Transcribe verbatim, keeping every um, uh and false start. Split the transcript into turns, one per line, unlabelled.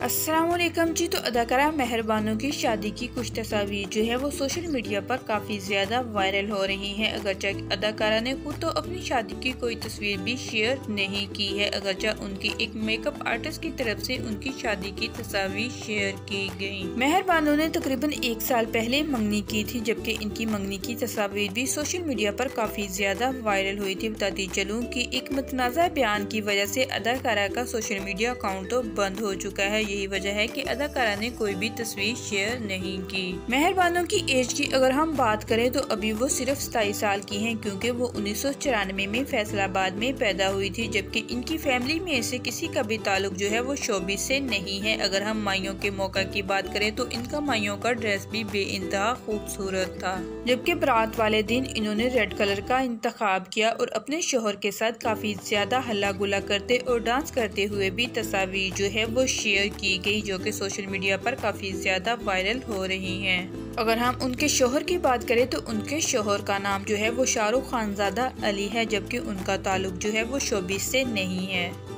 अस्सलामुअलैकुम जी। तो अदाकारा मेहर बानो की शादी की कुछ तस्वीर जो है वो सोशल मीडिया पर काफ़ी ज़्यादा वायरल हो रही हैं। अगरचे अदाकारा ने खुद तो अपनी शादी की कोई तस्वीर भी शेयर नहीं की है, अगरचे उनकी एक मेकअप आर्टिस्ट की तरफ से उनकी शादी की तस्वीर शेयर की गई। मेहर बानो ने तकरीबन एक साल पहले मंगनी की थी, जबकि इनकी मंगनी की तस्वीर भी सोशल मीडिया पर काफ़ी ज़्यादा वायरल हुई थी। बताती चलूँ कि एक मतनाज़ा बयान की वजह से अदाकारा का सोशल मीडिया अकाउंट तो बंद हो चुका है। यही वजह है कि अदाकारा ने कोई भी तस्वीर शेयर नहीं की। मेहर बानो की एज की अगर हम बात करें तो अभी वो सिर्फ सताईस साल की हैं, क्योंकि वो उन्नीस सौ चौरानवे में फैसलाबाद में पैदा हुई थी, जबकि इनकी फैमिली में से किसी का भी ताल्लुक जो है वो शोबिस से नहीं है। अगर हम माइयों के मौका की बात करें तो इनका माइयों का ड्रेस भी बेइंतहा खूबसूरत था, जबकि बारात वाले दिन इन्होंने रेड कलर का इंतखाब किया और अपने शोहर के साथ काफी ज्यादा हल्ला गुला करते और डांस करते हुए भी तस्वीर जो है वो शेयर की गई, जो कि सोशल मीडिया पर काफी ज्यादा वायरल हो रही हैं। अगर हम उनके शोहर की बात करें तो उनके शोहर का नाम जो है वो शाहरुख खानजादा अली है, जबकि उनका ताल्लुक जो है वो शोबिस से नहीं है।